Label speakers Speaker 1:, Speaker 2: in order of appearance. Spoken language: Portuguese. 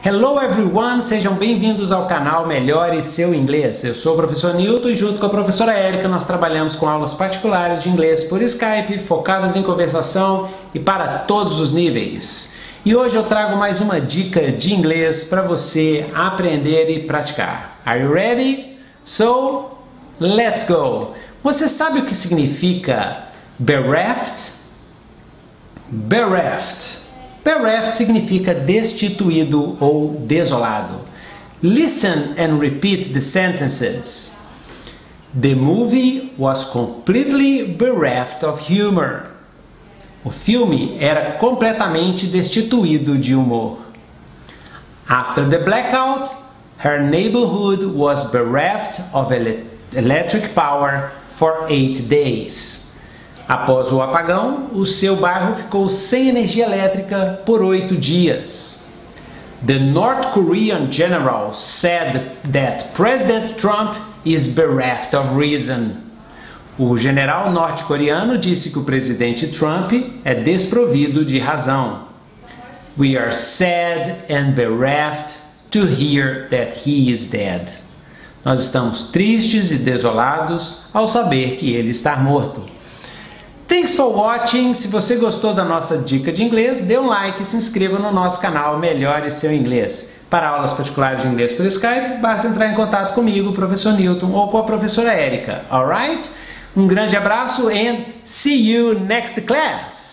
Speaker 1: Hello everyone, sejam bem-vindos ao canal Melhore Seu Inglês. Eu sou o professor Newton e junto com a professora Érica nós trabalhamos com aulas particulares de inglês por Skype, focadas em conversação e para todos os níveis. E hoje eu trago mais uma dica de inglês para você aprender e praticar. Are you ready? So, let's go! Você sabe o que significa bereft? Bereft. Bereft significa destituído ou desolado. Listen and repeat the sentences. The movie was completely bereft of humor. O filme era completamente destituído de humor. After the blackout, her neighborhood was bereft of electric power for 8 days. Após o apagão, o seu bairro ficou sem energia elétrica por 8 dias. The North Korean general said that President Trump is bereft of reason. O general norte-coreano disse que o presidente Trump é desprovido de razão. We are sad and bereft to hear that he is dead. Nós estamos tristes e desolados ao saber que ele está morto. Thanks for watching. Se você gostou da nossa dica de inglês, dê um like e se inscreva no nosso canal Melhore Seu Inglês. Para aulas particulares de inglês por Skype, basta entrar em contato comigo, professor Newton, ou com a professora Érica. Alright? Um grande abraço and see you next class!